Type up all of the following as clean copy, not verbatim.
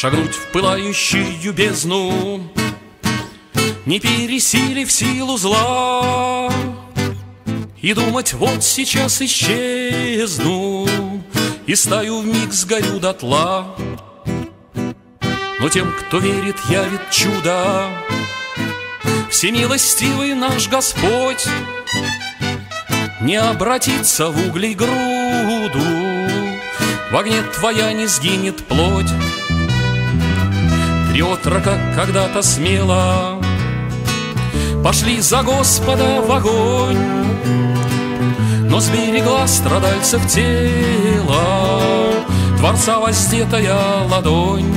шагнуть в пылающую бездну, не пересилив силу зла, и думать: вот сейчас исчезну, и стаю вмиг сгорю дотла. Но тем, кто верит, явит чудо всемилостивый наш Господь, не обратится в углей груду, в огне твоя не сгинет плоть. Три отрока когда-то смело пошли за Господа в огонь, но сберегла страдальцев тело Творца воздетая ладонь.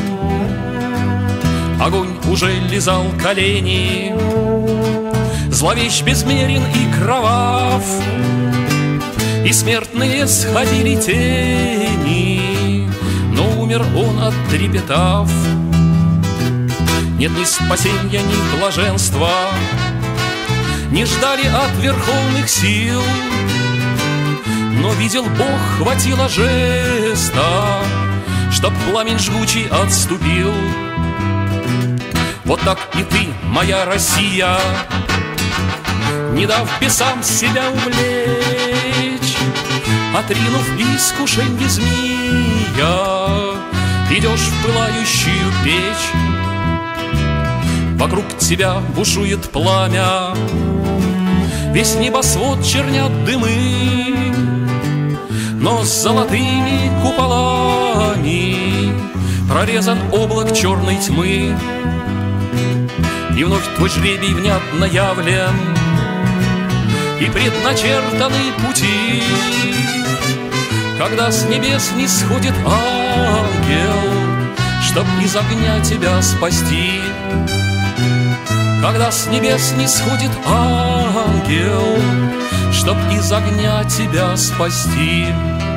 Огонь уже лизал колени, зловещ, безмерен и кровав, и смертные сходили тени, но умер он, оттрепетав. Нет ни спасенья, ни блаженства, не ждали от верховных сил, но видел Бог, хватило жеста, чтоб пламень жгучий отступил. Вот так и ты, моя Россия, не дав бесам себя увлечь, отринув искушенье змея, идешь в пылающую печь. Вокруг тебя бушует пламя, весь небосвод чернят дымы, но с золотыми куполами прорезан облак черной тьмы. И вновь твой жребий внятно явлен, и предначертаны пути, когда с небес нисходит ангел, чтоб из огня тебя спасти. Когда с небес нисходит ангел, чтоб из огня тебя спасти.